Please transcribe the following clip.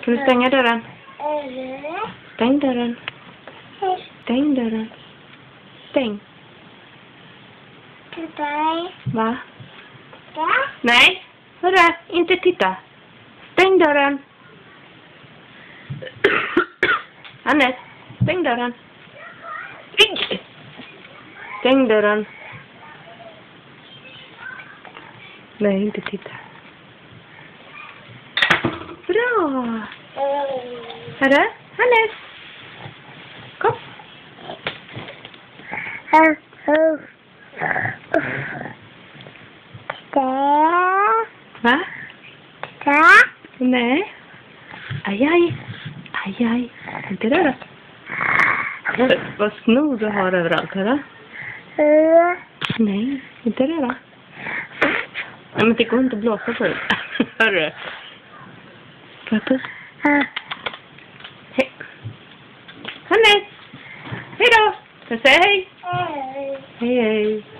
Kan du stänga dörren? Stäng dörren. Stäng dörren. Stäng. Va? Nej. Hörru, inte titta. Stäng dörren. Hannes, stäng dörren. Stäng dörren. Nej, inte titta. Bra. Hörru, Hannes. Kom. Va? Nej. Aj. Inte röra. Vad snor du har överallt, hörru? Nej, inte röra. Nej, men det går inte att blåsa på det. Hörru. Puss. Hej. Hannes. Hej då. Jag säger hej. Hej.